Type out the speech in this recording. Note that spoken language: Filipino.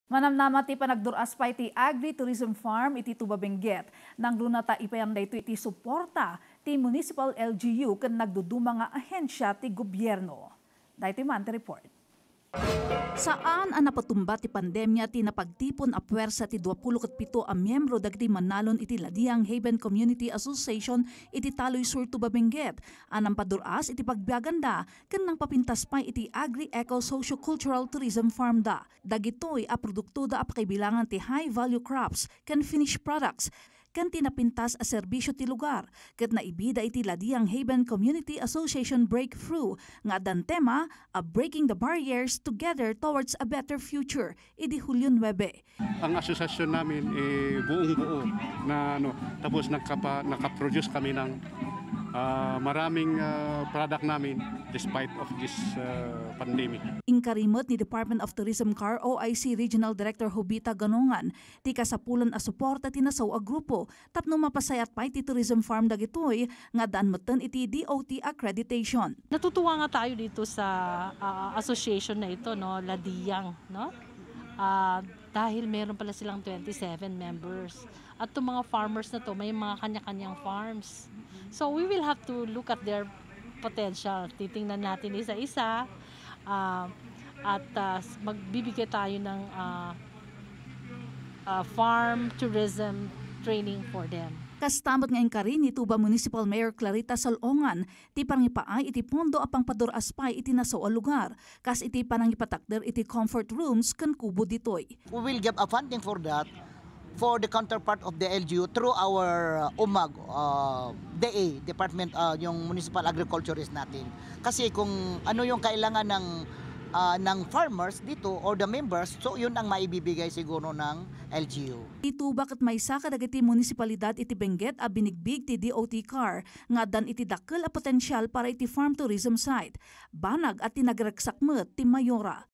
Manamnama ti panagduras pa iti agri-tourism farm iti Tuba Benguet. Nang lunata ipayam da ito iti suporta ti municipal LGU ken nagduduma nga ahensya ti gobyerno. Dahiti man ti report. Saan ang napatumba ti pandemya ti napagtipon a puwersa ti 27 a miyembro dagiti manalon iti Ladiang Haven Community Association iti Taloy Sur Tuba Benguet. Anang paduras iti pagbiaganda ken nang papintas pa iti Agri-Eco Socio-Cultural Tourism Farm da. Dagitoy a produkto da a pakibilangan ti high value crops ken finished products ken tinapintas a serbisyo ti lugar ket naibida iti Ladiang Haven Community Association Breakthrough nga adan tema a Breaking the Barriers Together Towards a Better Future idi Hulyo 9. Ang asosasyon namin buong-buo na tapos nakaproduce kami ng maraming product namin despite of this pandemic. Ingkarimot ni Department of Tourism CAR OIC Regional Director Jovita Ganongan ti kasapulan a suporta ti nasaw a grupo tapno mapasayat pa iti tourism farm dagitoy nga daan meten iti DOT accreditation. Natutuwa nga tayo dito sa association na ito, no, Ladiang, no? Dahil meron pala silang 27 members. At itong mga farmers na to, may mga kanya-kanyang farms. So we will have to look at their potential. Titingnan natin isa-isa at magbibigay tayo ng farm tourism training for them. Kastamot nga ingkarin ni Tuba Municipal Mayor Clarita Salongan ti pangipaay iti pondo apang paduras pay iti nasaw a lugar kas iti panangipatakder iti comfort rooms ken kubo ditoy. We will give a funding for that for the counterpart of the LGU through our UMAG, DA, Department, yung Municipal Agriculturist natin. Kasi kung ano yung kailangan ng farmers dito or the members, so yun ang maibibigay siguro ng LGU. Ito bakit may saka dagiti munisipalidad iti Benguet a binigbig ti DOT CAR nga dan iti dakkel a potensyal para iti farm tourism site. Banag at tinagraksak met ti Mayora.